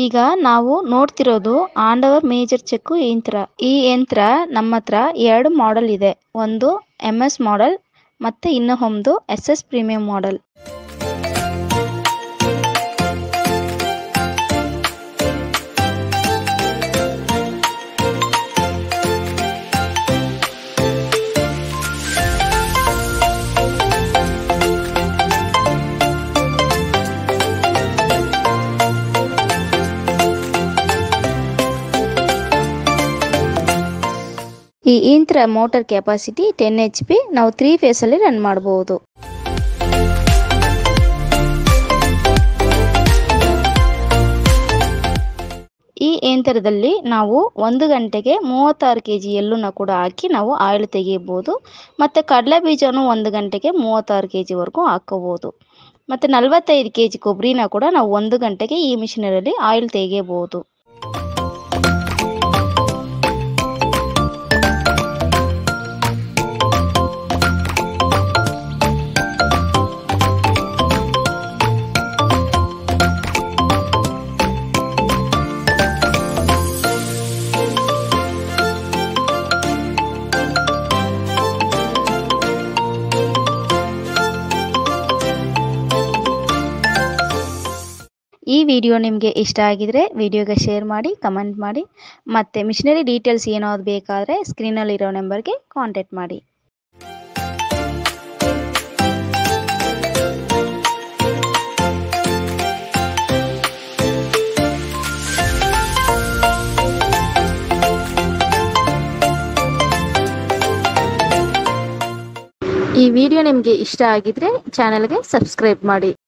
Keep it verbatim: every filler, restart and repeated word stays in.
ಈಗ ನಾವು ನೋಡ್ತಿರೋದು ಆಂಡವರ್ major check ಯಂತ್ರ. ಈ ಯಂತ್ರ ನಮ್ಮ ಹತ್ರ ಎರಡು ಮಾಡೆಲ್ ಇದೆ. ಒಂದು ಎಂ ಎಸ್ ಮಾಡೆಲ್ ಮತ್ತೆ ಇನ್ನೊಂದು ಎಸ್ ಎಸ್ ಪ್ರೀಮಿಯಂ ಮಾಡೆಲ್. ಈ ಯಂತ್ರ motor capacity ten H P. ನಾವು ತ್ರೀ ಫೇಸ್ ಅಲ್ಲಿ ರನ್ ಮಾಡಬಹುದು. ಈ ಯಂತ್ರದಲ್ಲಿ ನಾವು ಒಂದು ಗಂಟೆಗೆ ಮೂವತ್ತಾರು ಕೆಜಿ ಎಳ್ಳನ್ನು ಕೂಡ ಹಾಕಿ ನಾವು ಆಯಿಲ್ ತೆಗೆಯಬಹುದು. ಮತ್ತೆ ಕಡಲೆ ಬೀಜನು ಒಂದು ಗಂಟೆಗೆ ಮೂವತ್ತಾರು ಕೆಜಿ ವರೆಗೂ ಹಾಕಬಹುದು. ಮತ್ತೆ ನಲವತ್ತೈದು ಕೆಜಿ ಕೊಬ್ಬರಿನ ಕೂಡ ನಾವು ಒಂದು ಗಂಟೆಗೆ ಈ ಮಿಷಿನರಲ್ಲಿ ಆಯಿಲ್ ತೆಗೆಯಬಹುದು. ಈ ವಿಡಿಯೋ ನಿಮಗೆ ಇಷ್ಟ ಆಗಿದ್ರೆ ವಿಡಿಯೋಗೆ ಶೇರ್ ಮಾಡಿ, ಕಮೆಂಟ್ ಮಾಡಿ. ಮತ್ತೆ ಮಿಷನರಿ ಡೀಟೇಲ್ಸ್ ಏನಾದ್ರು ಬೇಕಾದರೆ ಸ್ಕ್ರೀನಲ್ಲಿರೋ ನಂಬರ್ಗೆ ಕಾಂಟ್ಯಾಕ್ಟ್ ಮಾಡಿ. ಈ ವಿಡಿಯೋ ನಿಮಗೆ ಇಷ್ಟ ಆಗಿದ್ರೆ ಚಾನೆಲ್ಗೆ ಸಬ್ಸ್ಕ್ರೈಬ್ ಮಾಡಿ.